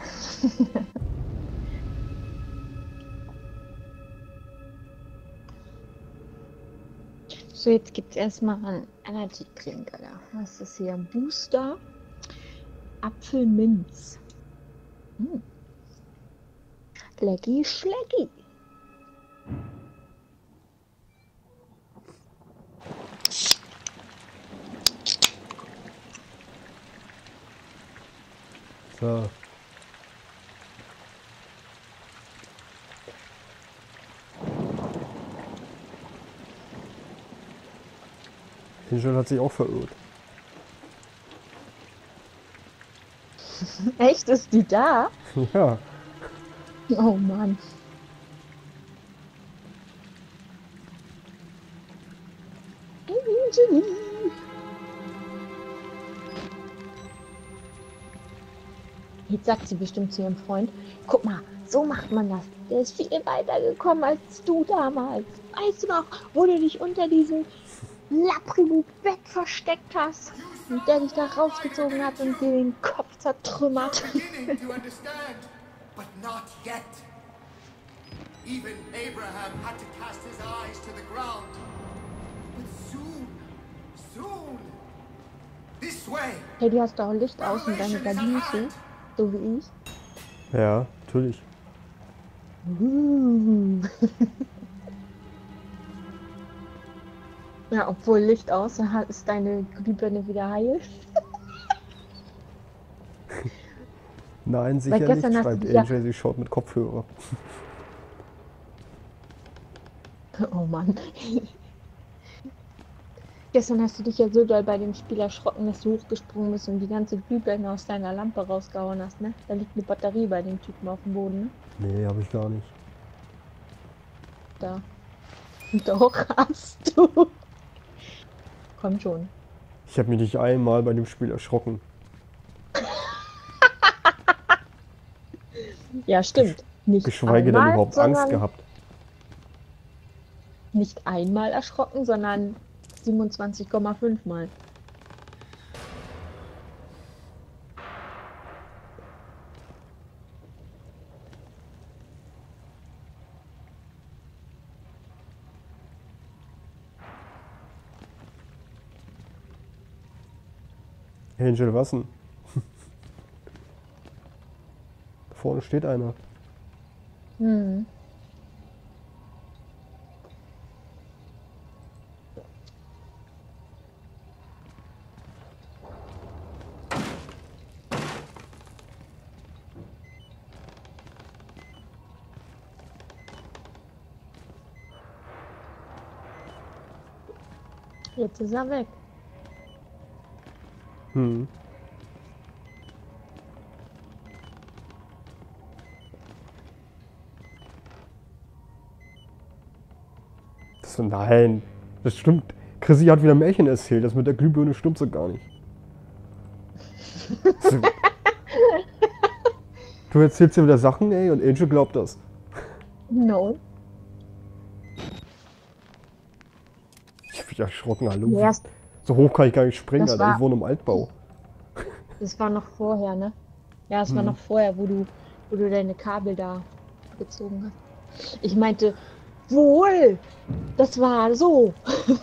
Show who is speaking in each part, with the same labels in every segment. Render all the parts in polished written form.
Speaker 1: So, jetzt gibt es erstmal einen Energy Drink, Alter. Was ist das hier? Ein Booster. Apfelminz. Hm. Lecky Schlecky.
Speaker 2: So. Angel hat sich auch verirrt.
Speaker 1: Echt? Ist die da?
Speaker 2: Ja.
Speaker 1: Oh Mann. Angelie. Jetzt sagt sie bestimmt zu ihrem Freund, guck mal, so macht man das. Der ist viel weiter gekommen als du damals. Weißt du noch, wo du dich unter diesem Lappribu-Bett versteckt hast und der dich da rausgezogen hat und dir den Kopf zertrümmert.
Speaker 3: Even Abraham had to cast his eyes to the ground. But soon, this way.
Speaker 1: Hey, du hast doch Licht aus und deine Gardinen zu, so wie ich.
Speaker 2: Ja, natürlich.
Speaker 1: Ja, obwohl Licht aus, dann ist deine Glühbirne wieder heil.
Speaker 2: Nein, sicher nicht,
Speaker 1: gestern hast
Speaker 2: schreibt
Speaker 1: du- ja.
Speaker 2: Angel, sie schaut mit Kopfhörer.
Speaker 1: Oh Mann. Gestern hast du dich ja so doll bei dem Spiel erschrocken, dass du hochgesprungen bist und die ganze Glühbirne aus deiner Lampe rausgehauen hast, ne? Da liegt eine Batterie bei dem Typen auf dem Boden, ne?
Speaker 2: Nee, habe ich gar nicht.
Speaker 1: Da. Doch, hast du. Komm schon.
Speaker 2: Ich habe mich nicht einmal bei dem Spiel erschrocken.
Speaker 1: Ja, stimmt. Nicht
Speaker 2: Geschweige denn
Speaker 1: einmal,
Speaker 2: überhaupt Angst
Speaker 1: sondern
Speaker 2: gehabt.
Speaker 1: Nicht einmal erschrocken, sondern 27,5 Mal.
Speaker 2: Angel, was denn? Da vorne steht einer.
Speaker 1: Hm. Jetzt ist er weg.
Speaker 2: Hm. So, nein, das stimmt. Chrissy hat wieder Märchen erzählt. Das mit der Glühbirne stimmt so gar nicht. So. Du erzählst dir wieder Sachen, ey, und Angel glaubt das.
Speaker 1: No.
Speaker 2: Ich bin erschrocken, hallo.
Speaker 1: Ja,
Speaker 2: So hoch kann ich gar nicht springen,
Speaker 1: Das
Speaker 2: Alter.
Speaker 1: war-
Speaker 2: Ich wohne im Altbau.
Speaker 1: das war noch vorher, ne? Ja, es war noch vorher, wo du deine Kabel da gezogen hast. Ich meinte, wohl! Das war so.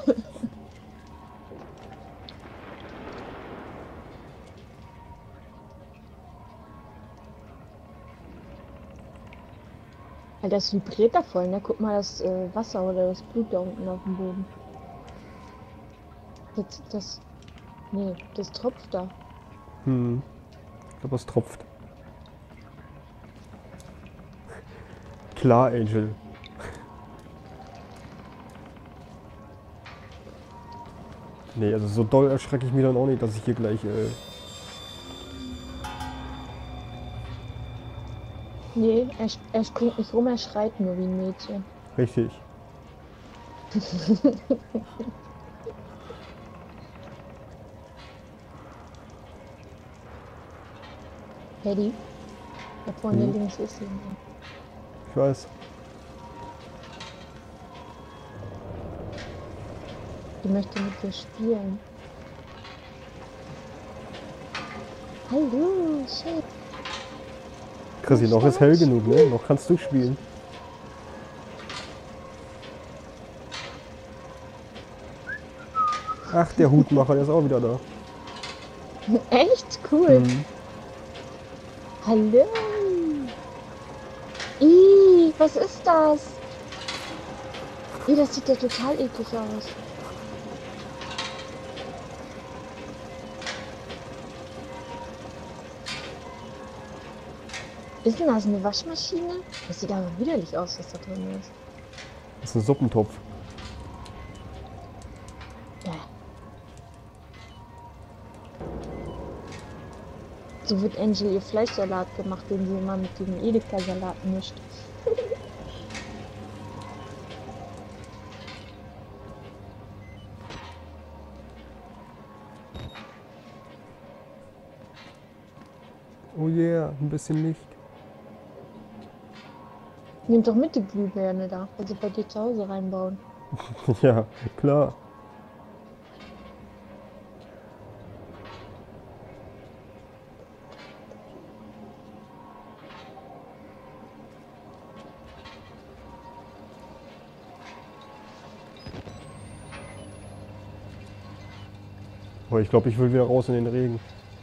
Speaker 1: Weil das vibriert da voll, ne? Guck mal das Wasser oder das Blut da unten auf dem Boden. Nee, das tropft da.
Speaker 2: Hm. Ich glaube, es tropft. Klar, Angel. Nee, also so doll erschrecke ich mich dann auch nicht, dass ich hier gleich...
Speaker 1: Nee, er springt nicht rum, er schreit nur wie ein Mädchen.
Speaker 2: Richtig.
Speaker 1: Paddy, da vorne links ist sie.
Speaker 2: Ich weiß.
Speaker 1: Die möchte mit dir spielen. Hallo, Shit.
Speaker 2: Chrissy, noch ist hell genug, ne? Noch kannst du spielen. Ach, der Hutmacher, der ist auch wieder da.
Speaker 1: Echt cool.
Speaker 2: Mhm.
Speaker 1: Hallo. Ih, was ist das? Ih, das sieht ja total eklig aus. Ist denn das eine Waschmaschine? Das sieht aber widerlich aus, was da drin ist.
Speaker 2: Das ist ein Suppentopf.
Speaker 1: Ja. So wird Angel ihr Fleischsalat gemacht, den sie immer mit dem Edeka-Salat mischt.
Speaker 2: Oh yeah, ein bisschen Licht.
Speaker 1: Nimm doch mit die Glühbirne da, also bei dir zu Hause reinbauen.
Speaker 2: Ja, klar. Aber ich glaube, ich will wieder raus in den Regen.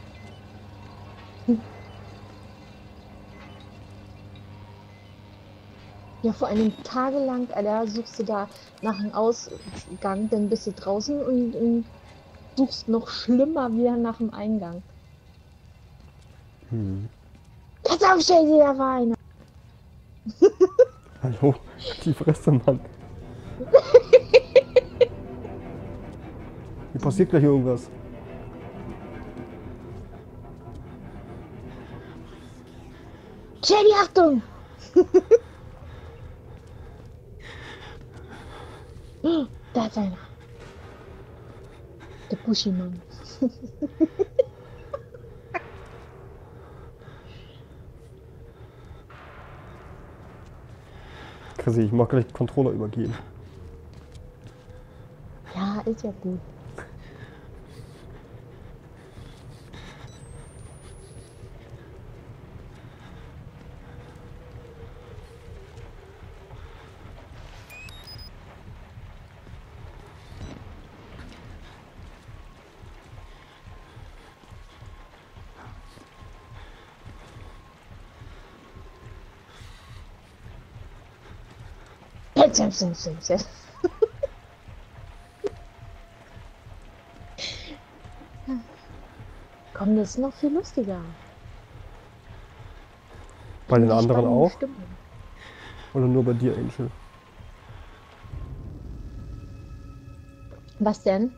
Speaker 1: Ja, vor allem tagelang, Alter, suchst du da nach einem Ausgang, dann bist du draußen und suchst noch schlimmer wieder nach dem Eingang. Pass auf, stell dir da war einer.
Speaker 2: Hallo? Die Fresse, Mann. Hier passiert gleich irgendwas.
Speaker 1: Jenny, Achtung! Da ist einer. Der Buschi-Mann.
Speaker 2: Chrissy, ich mag gleich den Controller übergeben.
Speaker 1: Ja, ist ja gut. Jetzt. Komm, das ist noch viel lustiger.
Speaker 2: Bei den
Speaker 1: Die
Speaker 2: anderen
Speaker 1: spannenden
Speaker 2: auch?
Speaker 1: Stimmen.
Speaker 2: Oder nur bei dir, Angel?
Speaker 1: Was denn?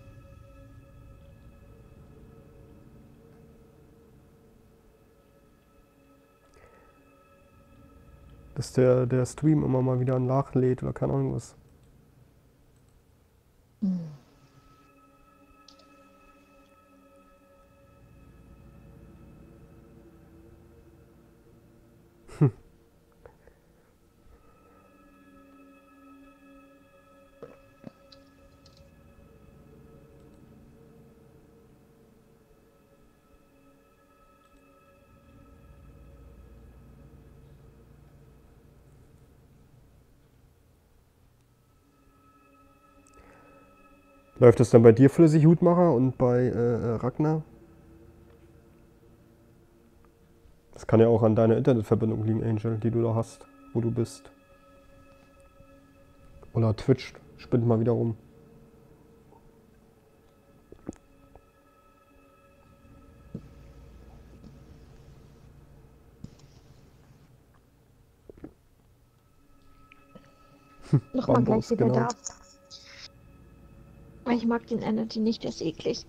Speaker 2: Dass der Stream immer mal wieder nachlädt oder keine Ahnung was. Läuft das dann bei dir flüssig, Hutmacher, und bei Ragnar? Das kann ja auch an deiner Internetverbindung liegen, Angel, die du da hast, wo du bist. Oder Twitch spinnt mal wieder rum.
Speaker 1: Nochmal gleich
Speaker 2: Bambus,
Speaker 1: wieder
Speaker 2: genau.
Speaker 1: da. Ich mag den Energy nicht, der ist eklig.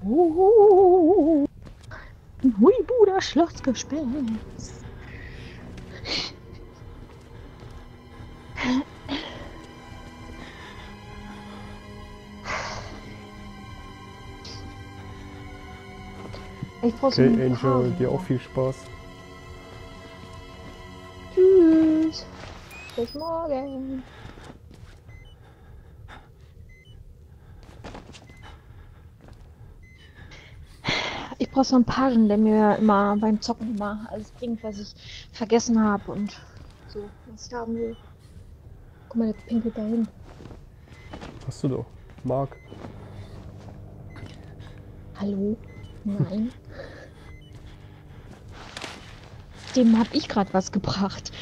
Speaker 1: Ein Huibuder Schlossgespenst. Ich brauche so
Speaker 2: Okay,
Speaker 1: einen
Speaker 2: Angel,
Speaker 1: Hasen.
Speaker 2: dir auch viel Spaß.
Speaker 1: Tschüss. Bis morgen. Ich brauche so einen Pagen, der mir immer beim Zocken immer alles bringt, was ich vergessen habe und so, was ich haben will. Guck mal, der pinkelt dahin.
Speaker 2: Hast du doch. Marc.
Speaker 1: Hallo? Nein. Dem hab ich gerade was gebracht.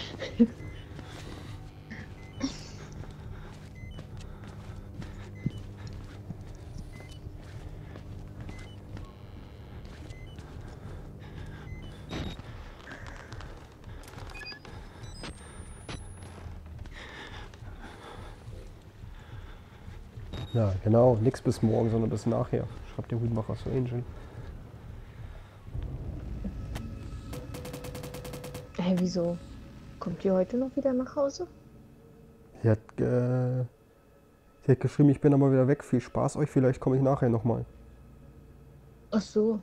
Speaker 2: Ja, genau. Nix bis morgen, sondern bis nachher. Schreibt der Hutmacher zu Angel.
Speaker 1: Hä, wieso? Kommt ihr heute noch wieder nach Hause?
Speaker 2: Sie hat geschrieben, ich bin aber wieder weg. Viel Spaß euch. Vielleicht komme ich nachher nochmal.
Speaker 1: Ach so.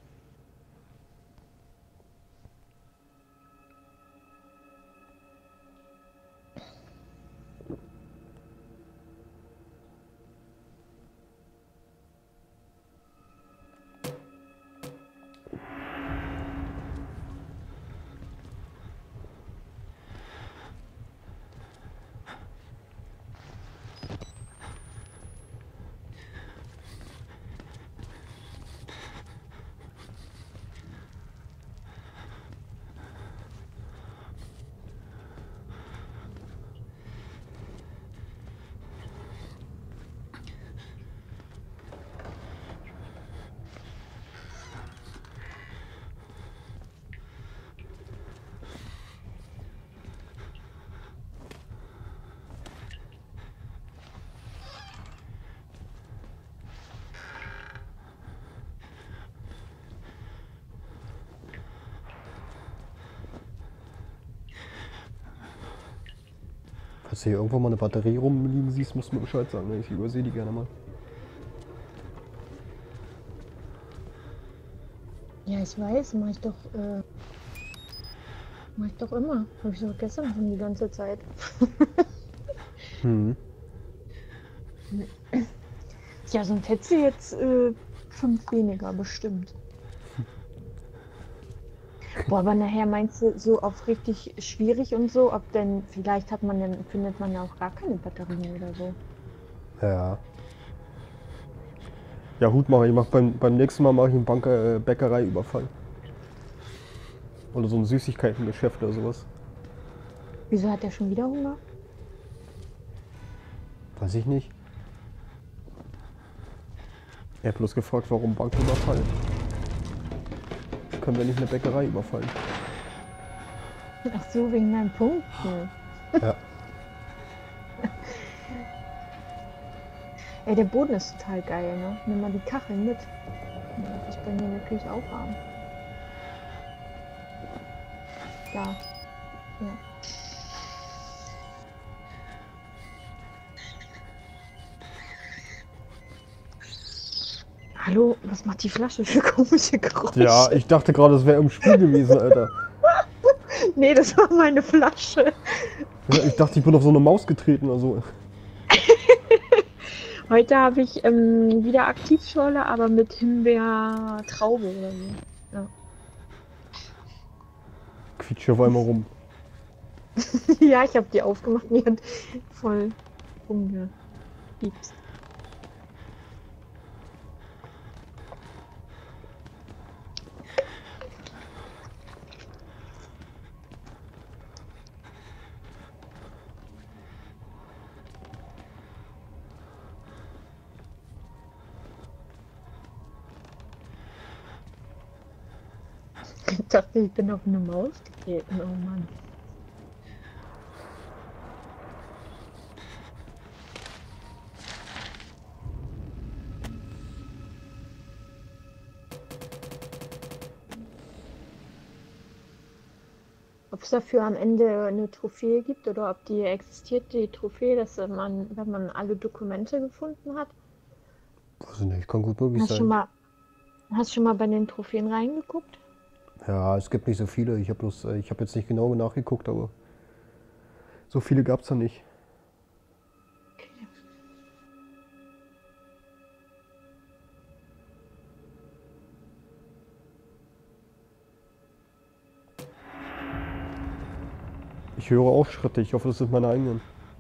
Speaker 2: Falls du hier irgendwo mal eine Batterie rumliegen siehst, musst du mir Bescheid sagen. Ne? Ich übersehe die gerne mal.
Speaker 1: Ja, ich weiß, mach ich doch immer. Habe ich doch gestern schon die ganze Zeit.
Speaker 2: Hm.
Speaker 1: Ja, sonst hätte sie jetzt 5 weniger bestimmt. Boah, aber nachher meinst du so auf richtig schwierig und so, ob denn, vielleicht findet man ja auch gar keine Batterien oder so.
Speaker 2: Ja. Ja, Hutmacher, ich mach beim nächsten Mal mache ich einen Bäckereiüberfall. Oder so ein Süßigkeitengeschäft oder sowas.
Speaker 1: Wieso hat er schon wieder Hunger?
Speaker 2: Weiß ich nicht. Er hat bloß gefragt, warum Banküberfall. Können wir nicht eine Bäckerei überfallen?
Speaker 1: Ach so, wegen deinen Punkten.
Speaker 2: Ja.
Speaker 1: Ey, der Boden ist total geil, ne? Nimm mal die Kacheln mit. Ja, das ist bei mir natürlich auch warm. Da. Ja.
Speaker 2: Ja,
Speaker 1: Hallo, was macht die Flasche für komische Geräusche?
Speaker 2: Ja, ich dachte gerade, das wäre im Spiel gewesen, Alter.
Speaker 1: Nee, das war meine Flasche.
Speaker 2: Ja, ich dachte, ich bin auf so eine Maus getreten oder so.
Speaker 1: Heute habe ich wieder Aktivschorle, aber mit Himbeer-Traube oder so. Ja.
Speaker 2: Quietscht auf einmal rum.
Speaker 1: Ja, ich habe die aufgemacht, mir hat voll rumgepiepst. Ich dachte, ich bin auf eine Maus getreten, oh Mann. ob es dafür am Ende eine Trophäe gibt oder ob die existiert, die Trophäe, dass man, wenn man alle Dokumente gefunden hat.
Speaker 2: Weiß ich nicht, kann gut möglich sein.
Speaker 1: Hast schon mal bei den Trophäen reingeguckt?
Speaker 2: Ja, es gibt nicht so viele. Ich habe jetzt nicht genau nachgeguckt, aber so viele gab es da nicht. Ich höre auch Schritte. Ich hoffe, das sind meine eigenen.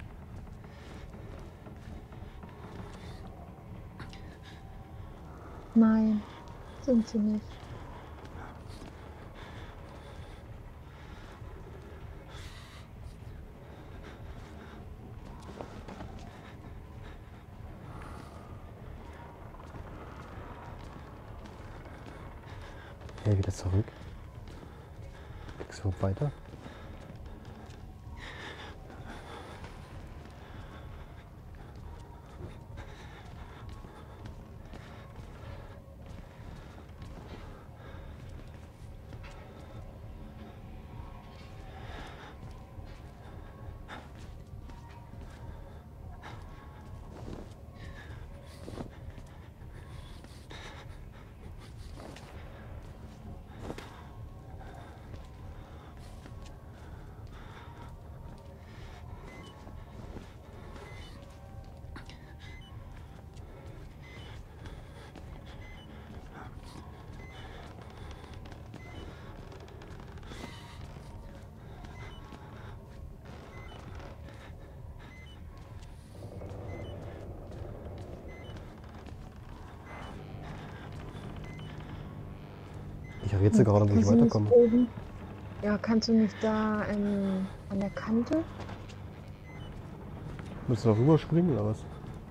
Speaker 1: Nein, sind sie nicht.
Speaker 2: Ja, wieder zurück. Geht's so weiter? Ich rätsel gerade, wo ich weiterkomme.
Speaker 1: Ja, kannst du nicht da an der Kante?
Speaker 2: Müssen wir rüber springen oder was?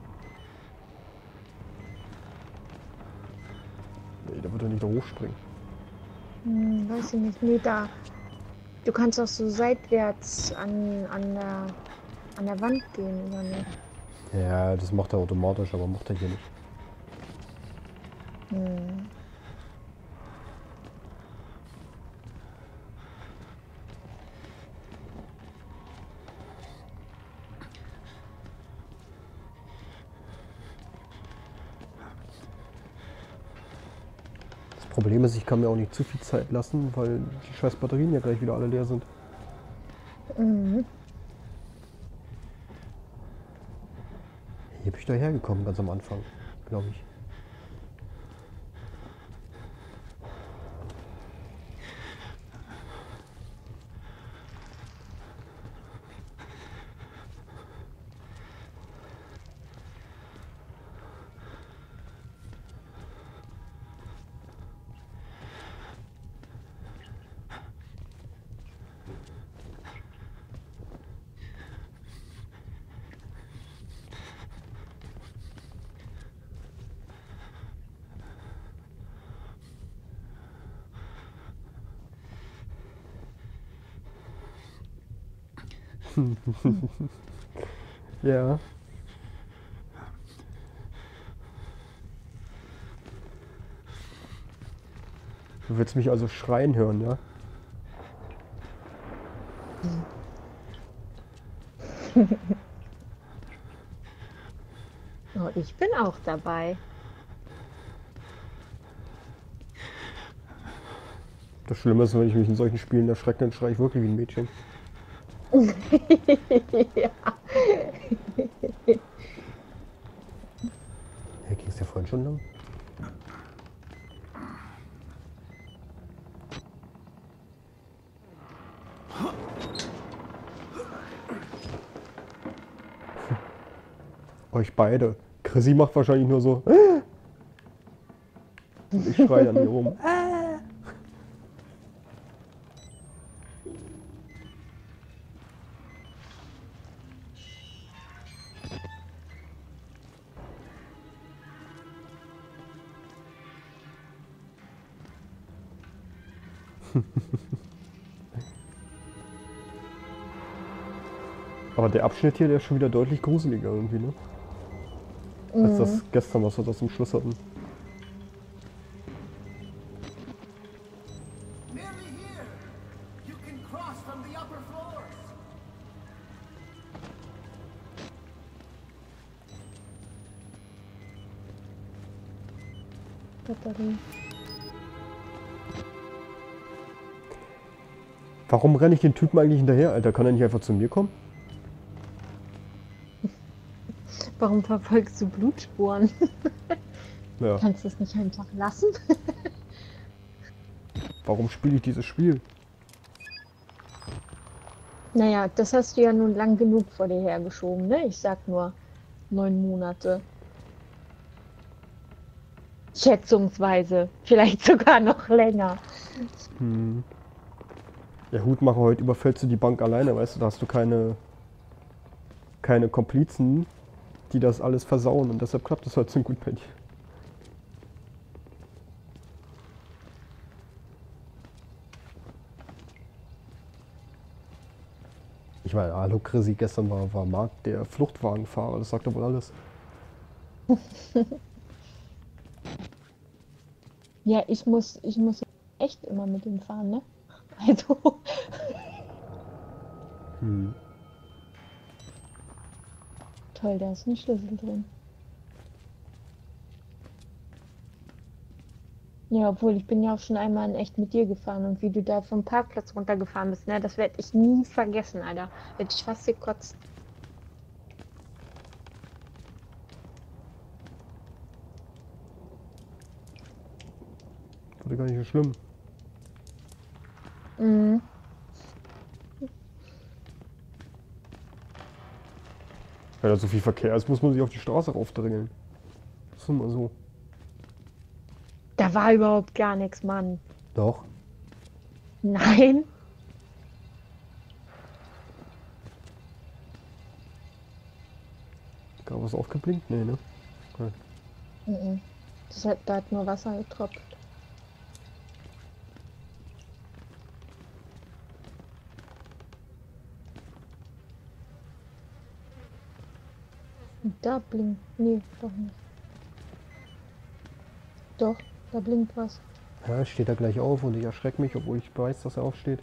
Speaker 2: Nee, da wird er nicht da hochspringen.
Speaker 1: Weiß ich nicht. Nee, da. Du kannst auch so seitwärts an der Wand gehen, oder nicht?
Speaker 2: Ja, das macht er automatisch, aber macht er hier nicht.
Speaker 1: Hm.
Speaker 2: Das Problem ist, ich kann mir auch nicht zu viel Zeit lassen, weil die scheiß Batterien ja gleich wieder alle leer sind.
Speaker 1: Mhm.
Speaker 2: Hier bin ich da hergekommen, ganz am Anfang, glaube ich. Ja. Du willst mich also schreien hören, ja?
Speaker 1: Oh, ich bin auch dabei.
Speaker 2: Das Schlimme ist, wenn ich mich in solchen Spielen erschrecke, dann schreie ich wirklich wie ein Mädchen.
Speaker 1: Ja.
Speaker 2: Hey, ging es ja vorhin schon lang? Euch beide. Chrissy macht wahrscheinlich nur so. Und ich schreie dann hier rum. Aber der Abschnitt hier, der ist schon wieder deutlich gruseliger irgendwie, ne? Als das gestern, was wir da zum Schluss hatten.
Speaker 3: Nearly here. You can across from the upper floors.
Speaker 1: Batterie.
Speaker 2: Warum renne ich den Typen eigentlich hinterher, Alter? Kann er nicht einfach zu mir kommen?
Speaker 1: Warum verfolgst du Blutspuren?
Speaker 2: Ja.
Speaker 1: Kannst du es nicht einfach lassen?
Speaker 2: Warum spiele ich dieses Spiel?
Speaker 1: Naja, das hast du ja nun lang genug vor dir hergeschoben, ne? Ich sag nur 9 Monate. Schätzungsweise. Vielleicht sogar noch länger.
Speaker 2: Hm. Ja, Hutmacher, heute überfällst du die Bank alleine, weißt du? Da hast du keine Komplizen, die das alles versauen. Und deshalb klappt das halt so gut bei dir. Ich meine, hallo Chrissy, gestern war Marc der Fluchtwagenfahrer, das sagt doch wohl alles.
Speaker 1: Ja, ich muss echt immer mit ihm fahren, ne? Also,
Speaker 2: Hm.
Speaker 1: toll, da ist ein Schlüssel drin. Ja, obwohl ich bin ja auch schon einmal in echt mit dir gefahren und wie du da vom Parkplatz runtergefahren bist, ne? Das werde ich nie vergessen, Alter. Hätte ich fast gekotzt.
Speaker 2: Wurde gar nicht so schlimm.
Speaker 1: Mhm.
Speaker 2: Wenn da so viel Verkehr ist, muss man sich auf die Straße raufdrängeln. Das ist immer so.
Speaker 1: Da war überhaupt gar nichts, Mann.
Speaker 2: Doch.
Speaker 1: Nein.
Speaker 2: Gab was aufgeblinkt? Nee, ne? Okay.
Speaker 1: Mhm. Da hat nur Wasser getropft. Und da blinkt. Nee, doch nicht. Doch, da blinkt was.
Speaker 2: Ja, steht da gleich auf und ich erschrecke mich, obwohl ich weiß, dass er aufsteht.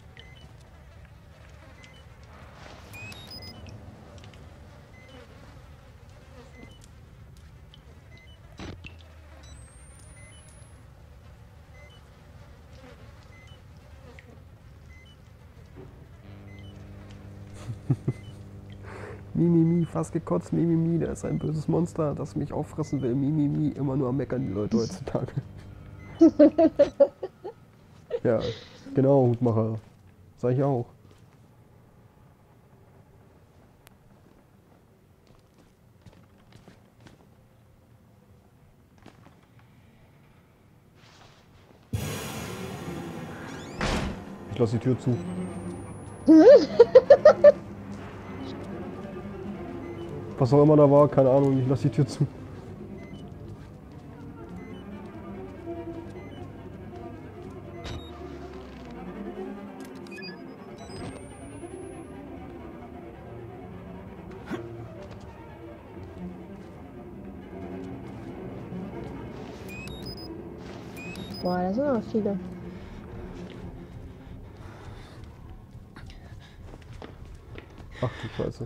Speaker 2: Mimimi, fast gekotzt, Mimimi, der ist ein böses Monster, das mich auffressen will. Mimimi, immer nur am Meckern die Leute heutzutage. Ja, genau, Hutmacher. Sag ich auch. Ich lasse die Tür zu. Was auch immer da war, keine Ahnung, ich lasse die Tür zu.
Speaker 1: Boah, da sind aber viele.
Speaker 2: Ach du Scheiße.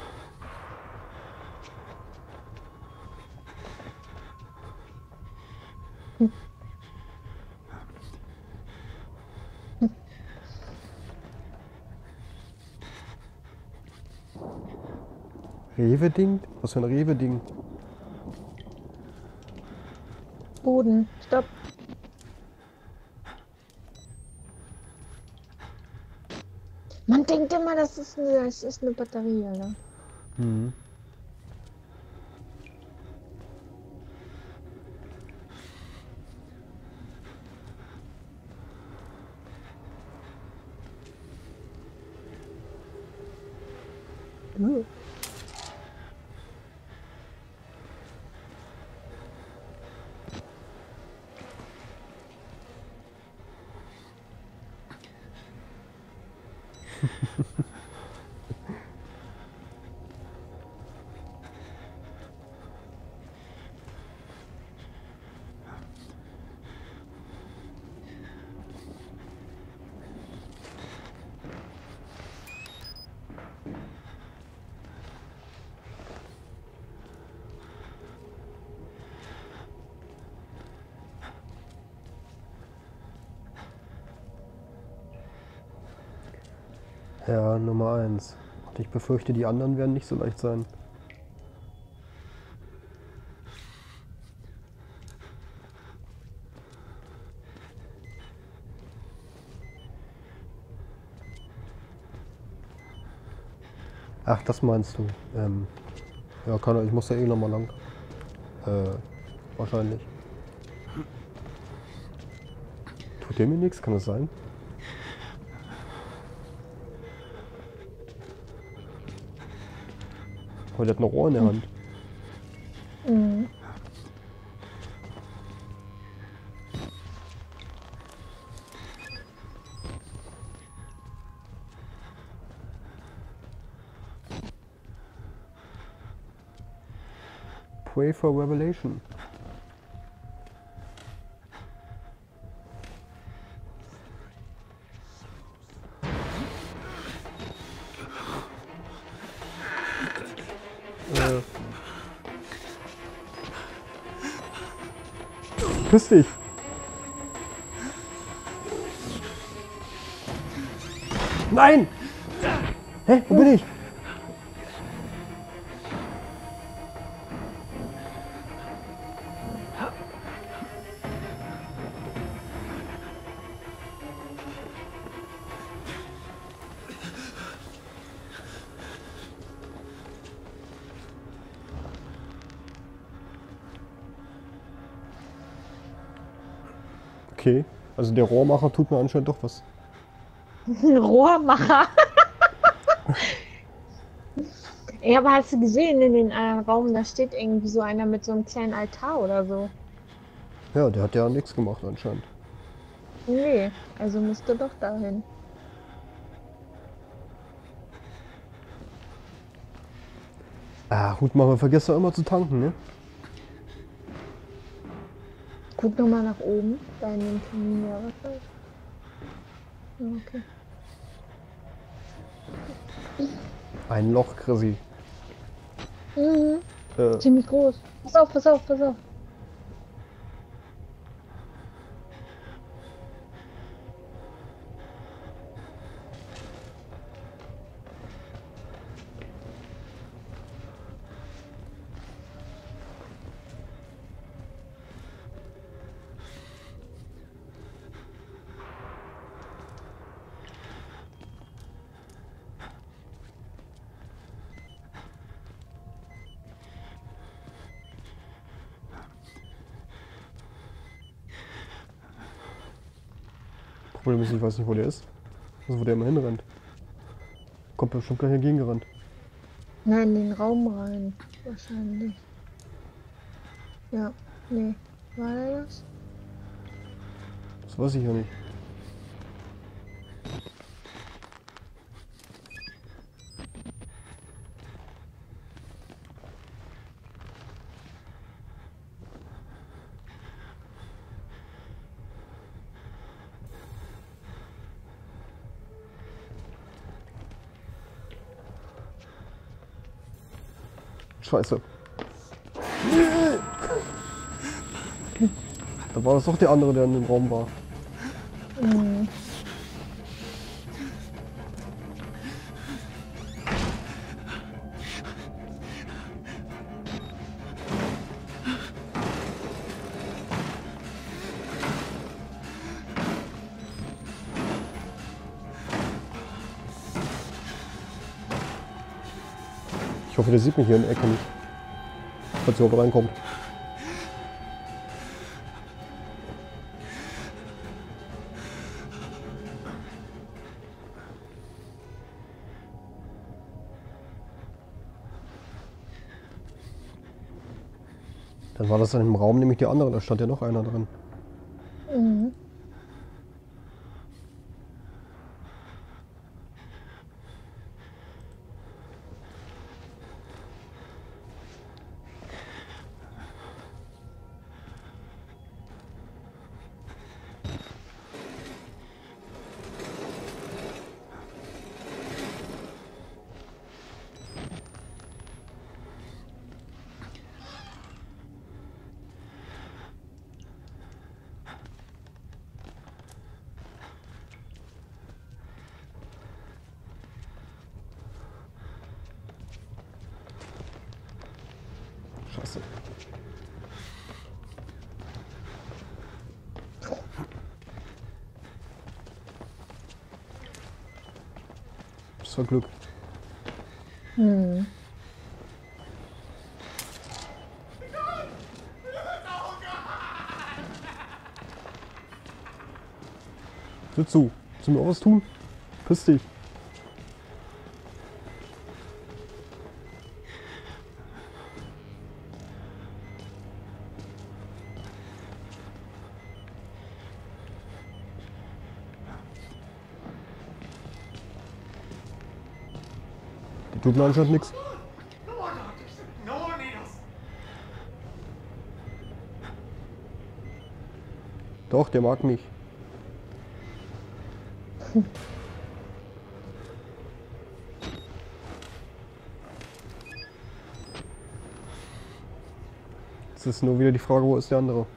Speaker 2: Rewe-Ding? Was für ein Rewe-Ding?
Speaker 1: Boden, stopp. Man denkt immer, das ist eine Batterie, Alter.
Speaker 2: Mhm.
Speaker 1: Uh.
Speaker 2: Ja, Nummer 1. Und ich befürchte, die anderen werden nicht so leicht sein. Ach, das meinst du. Ja, ich muss da eh nochmal lang. Wahrscheinlich. Tut der mir nichts? Kann das sein? Oh, der hat ein Rohr in der Hand.
Speaker 1: Mhm.
Speaker 2: Pray for Revelation. Küss dich! Nein! Hä? Wo bin ich? Okay, also der Rohrmacher tut mir anscheinend doch was.
Speaker 1: Rohrmacher. Ja, aber hast du gesehen, in den Raum, da steht irgendwie so einer mit so einem kleinen Altar oder so.
Speaker 2: Ja, der hat ja nichts gemacht anscheinend.
Speaker 1: Nee, also musste doch dahin.
Speaker 2: Ah, Hutmacher, vergisst doch immer zu tanken, ne?
Speaker 1: Guck noch mal nach oben, da in den Kamin, ja, was ist? Ja, okay.
Speaker 2: Ein Loch, Chrissy.
Speaker 1: Mhm.
Speaker 2: Äh,
Speaker 1: Ziemlich groß. Pass auf, pass auf, pass auf.
Speaker 2: Problem ist, ich weiß nicht, wo der ist. Also, wo der immer hinrennt. Kommt bestimmt gleich entgegengerannt.
Speaker 1: Nein, in den Raum rein. Wahrscheinlich. Ja, nee. War der das?
Speaker 2: Das weiß ich ja nicht. Scheiße. Da war das doch der andere, der in dem Raum war.
Speaker 1: Mhm.
Speaker 2: Ich hoffe, der sieht mich hier in der Ecke nicht. Falls er überhaupt reinkommt. Dann war das in dem Raum nämlich der andere, da stand ja noch einer drin.
Speaker 1: Mhm.
Speaker 2: Scheiße. Das war Glück.
Speaker 1: Hm.
Speaker 2: Sitz zu. Willst du mir auch was tun? Piss dich. Die tut mir anscheinend nichts.
Speaker 3: No one needs us.
Speaker 2: Doch, der mag mich. Es ist nur wieder die Frage, wo ist der andere?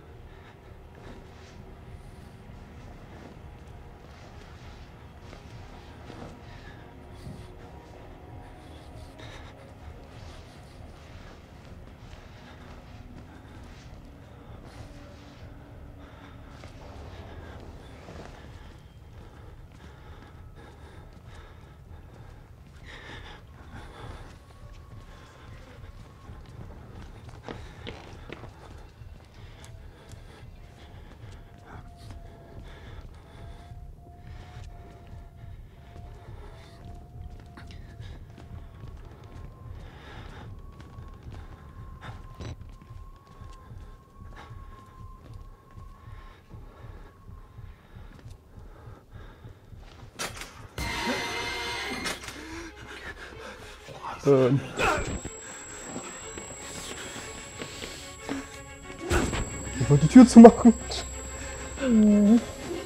Speaker 2: Ich wollte die Tür zumachen.
Speaker 1: Hm.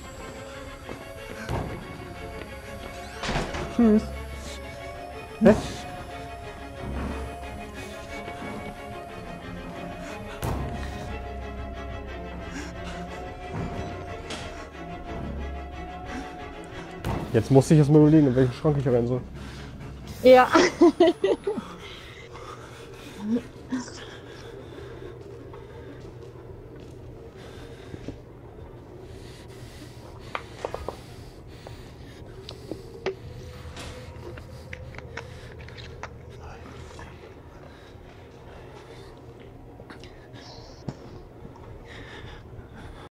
Speaker 2: Tschüss. Hä? Jetzt muss ich erstmal überlegen, in welchen Schrank ich rein soll.
Speaker 1: Ja.